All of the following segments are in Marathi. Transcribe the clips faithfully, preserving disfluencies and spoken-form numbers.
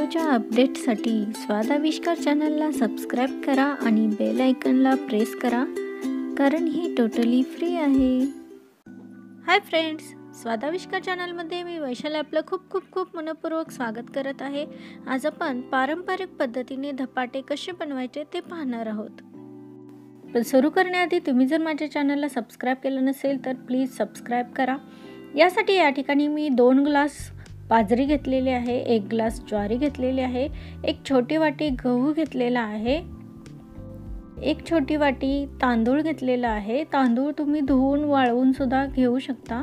व्हिडिओच्या अपडेटसाठी स्वाद आविष्कार चॅनलला सबस्क्राईब करा आणि बेल आयकॉनला प्रेस करा, कारण ही टोटली फ्री आहे. हाय फ्रेंड्स, स्वाद आविष्कार चॅनलमध्ये मी वैशाली आपलं खूप खूप खूप मनपूर्वक स्वागत करत आहे. आज आपण पारंपरिक पद्धतीने धपाटे कसे बनवायचे ते पाहणार आहोत. पण सुरू करण्याआधी तुम्ही जर माझ्या चॅनलला सबस्क्राईब केलं नसेल तर प्लीज सबस्क्राईब करा. यासाठी या ठिकाणी मी दोन ग्लास बाजरी घेतलेली आहे, एक ग्लास ज्वारी घेतलेली आहे, एक छोटी वाटी गहू घेतलेला आहे, एक छोटी वाटी तांदूळ घेतलेला आहे. तांदूळ तुम्ही धुवून वाळवून सुद्धा घेऊ शकता.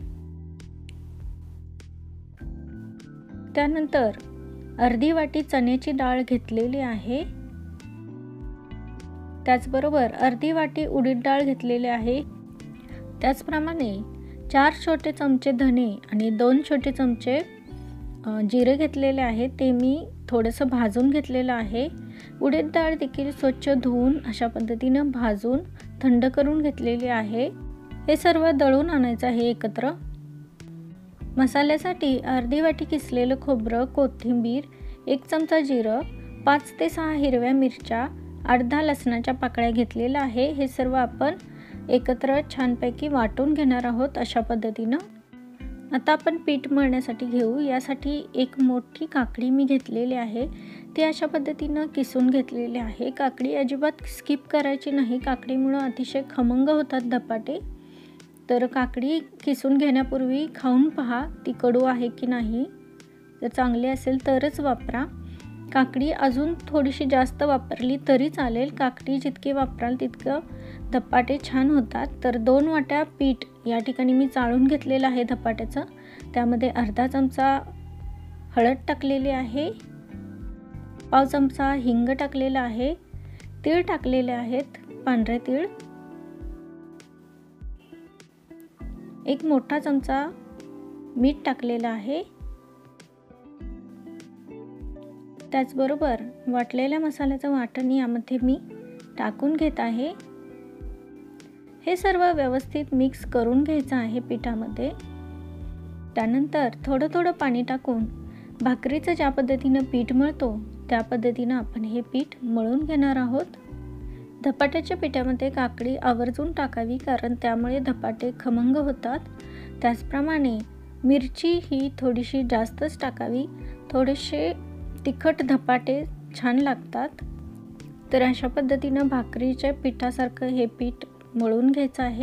त्यानंतर अर्धी वाटी चण्याची डाळ घेतलेली आहे. त्याचबरोबर अर्धी वाटी उडीद डाळ घेतलेली आहे. त्याचप्रमाणे चार छोटे चमचे धने आणि दोन छोटे चमचे जिरे घेतलेले आहे. ते मी थोडंसं भाजून घेतलेलं आहे. उडीद डाळ देखील स्वच्छ धुवून अशा पद्धतीनं भाजून थंड करून घेतलेली आहे. हे सर्व दळून आणायचं आहे एकत्र. मसाल्यासाठी अर्धी वाटी किसलेलं खोबरं, कोथिंबीर, एक चमचा जिरं, पाच ते सहा हिरव्या मिरच्या, अर्धा लसणाच्या पाकळ्या घेतलेल्या आहे. हे सर्व आपण एकत्र छानपैकी वाटून घेणार आहोत अशा पद्धतीनं. आता आपण पीठ मळण्यासाठी घेऊ. यासाठी एक मोठी काकडी मी घेतलेली आहे. ती अशा पद्धतीनं किसून घेतलेली आहे. काकडी अजिबात स्किप करायची नाही, काकडीमुळं अतिशय खमंग होतात धपाटे. तर काकडी किसून घेण्यापूर्वी खाऊन पहा ती कडू आहे की नाही. जर चांगली असेल तरच वापरा. काकडी अजून थोडीशी जास्त वापरली तरी चालेल. काकडी जितकी वापराल तितकं धपाटे छान होतात. तर दोन वाट्या पीठ या ठिकाणी मी चाळून घेतलेलं आहे धपाट्याचं. त्यामध्ये अर्धा चमचा हळद टाकलेली आहे, पाव चमचा हिंग टाकलेला आहे, तीळ टाकलेले आहेत, पांढरे तीळ, एक मोठा चमचा मीठ टाकलेलं आहे. त्याचबरोबर वाटलेल्या मसाल्याचं वाटण यामध्ये मी टाकून घेत आहे. हे सर्व व्यवस्थित मिक्स करून घ्यायचं आहे पिठामध्ये. त्यानंतर थोडं थोडं पाणी टाकून भाकरीचं ज्या पद्धतीनं पीठ मळतो त्या पद्धतीनं आपण हे पीठ मळून घेणार आहोत. धपाट्याच्या पिठामध्ये काकडी आवर्जून टाकावी, कारण त्यामुळे धपाटे खमंग होतात. त्याचप्रमाणे मिरची ही थोडीशी जास्तच टाकावी. थोडेसे तिखट धपाटे छान लागतात. तर अशा पद्धतीनं भाकरीच्या पिठासारखं हे पीठ मळून घ्यायचं आहे.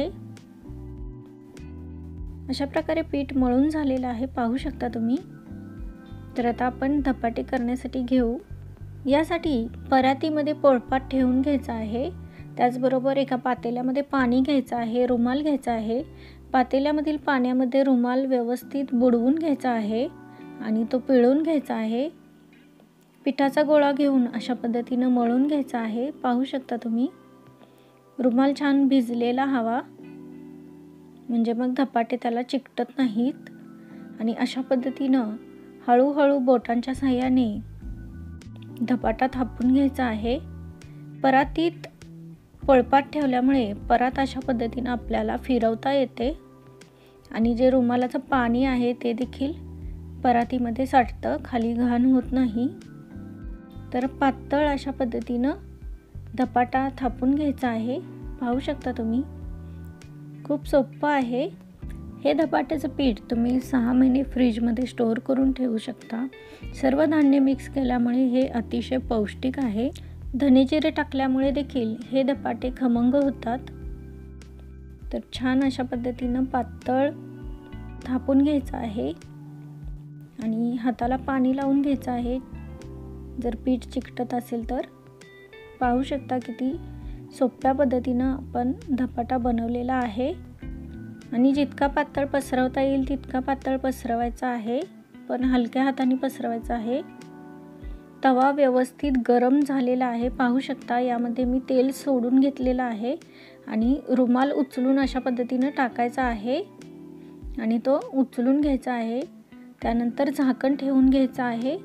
अशा प्रकारे पीठ मळून झालेलं आहे, पाहू शकता तुम्ही. तर आता आपण धपाटे करण्यासाठी घेऊ. यासाठी परातीमध्ये पोळपाट ठेवून घ्यायचा आहे. त्याचबरोबर एका पातेल्यामध्ये पाणी घ्यायचं आहे, रुमाल घ्यायचा आहे. पातेल्यामधील पाण्यामध्ये रुमाल व्यवस्थित बुडवून घ्यायचा आहे आणि तो पिळून घ्यायचा आहे. पिठाचा गोळा घेऊन अशा पद्धतीनं मळून घ्यायचा आहे, पाहू शकता तुम्ही. रुमाल छान भिजलेला हवा, म्हणजे मग धपाटे त्याला चिकटत नाहीत. आणि अशा पद्धतीनं हळूहळू बोटांच्या साहाय्याने धपाटा थापून घ्यायचा आहे. परातीत पोळपाट ठेवल्यामुळे परात अशा पद्धतीनं आपल्याला फिरवता येते आणि जे रुमालाचं पाणी आहे ते देखील परातीमध्ये साठतं, खाली घाण होत नाही. तर पातळ अशा पद्धतीनं धपाटा थापून घ्यायचा आहे, पाहू शकता तुम्ही. खूप सोपं आहे. हे धपाट्याचं पीठ तुम्ही सहा महिने फ्रीजमध्ये स्टोअर करून ठेवू शकता. सर्व धान्य मिक्स केल्यामुळे हे अतिशय पौष्टिक आहे. धने जिरे टाकल्यामुळे देखील हे धपाटे खमंग होतात. तर छान अशा पद्धतीनं पातळ थापून घ्यायचं आहे आणि हाताला पाणी लावून घ्यायचं आहे जर पीठ चिकटत असेल तर. पाहू शकता किती सोप्या पद्धतीनं आपण धपाटा बनवलेला आहे. आणि जितका पातळ पसरवता येईल तितका पातळ पसरवायचा आहे, पण हलक्या हाताने पसरवायचा आहे. तवा व्यवस्थित गरम झालेला आहे, पाहू शकता. यामध्ये मी तेल सोडून घेतलेलं आहे आणि रुमाल उचलून अशा पद्धतीनं टाकायचा आहे आणि तो उचलून घ्यायचा आहे. त्यानंतर झाकण ठेवून घ्यायचं आहे.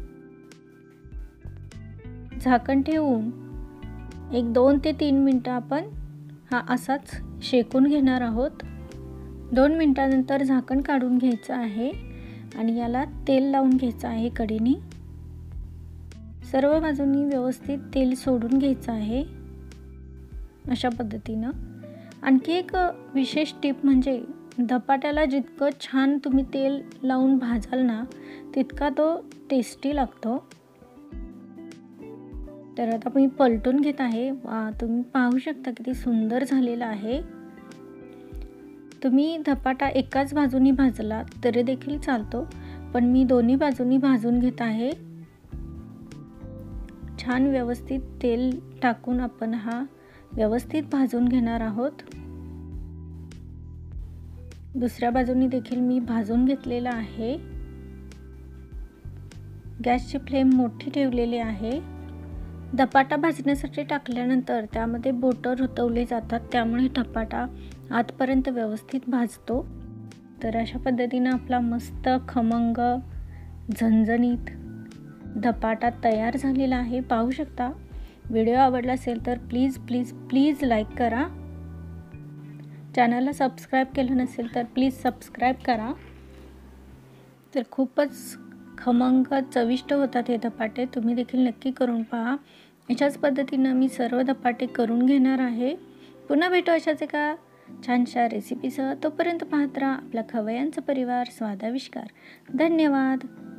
झाकण ठेवून एक दोन ते तीन मिनटं आपण हा असाच शेकून घेणार आहोत. दोन मिनटानंतर झाकण काढून घ्यायचं आहे आणि याला तेल लावून घ्यायचं आहे कढईने. सर्व बाजूंनी व्यवस्थित तेल सोडून घ्यायचं आहे अशा पद्धतीनं। आणखी एक विशेष टिप म्हणजे धपाट्याला जितकं छान तुम्ही तेल लावून भाजाल ना तितका तो टेस्टी लागतो। तर आता मी पलटून घेत आहे। वा, तुम्ही पाहू शकता किती सुंदर झालेला आहे। तुम्ही धपाटा एकाच बाजूनी भाजला तरी देखील चालतो, पण मी दोन्ही बाजूनी भाजून घेत आहे। छान व्यवस्थित तेल टाकून आपण हा व्यवस्थित भाजून घेणार आहोत। दुसऱ्या बाजूनी देखील मी भाजून घेतलेला आहे। गॅसची फ्लेम मोठी ठेवलेली आहे। धपाटा भाजण्यासाठी टाकल्यानंतर त्यामध्ये बोटं रुतवले जातात, त्यामुळे धपाटा आतपर्यंत व्यवस्थित भाजतो। तर अशा पद्धतीने आपला मस्त खमंग झणझणीत धपाटा तयार झालेला आहे। पाहू शकता। व्हिडिओ आवडला असेल तर प्लीज प्लीज प्लीज लाईक करा। चॅनलला सबस्क्राईब केलं नसेल तर प्लीज सबस्क्राईब करा। तर खूपच खमंग चविष्ट होतात हे धपाटे, तुम्ही देखील नक्की करून पहा। अशाच पद्धतीने मी सर्व धपाटे करून घेणार आहे। पुन्हा भेटू अशाच एका छानशा रेसिपीसह। तोपर्यंत पाहत राहा आपला खवय्यांचा परिवार स्वादाविष्कार। धन्यवाद।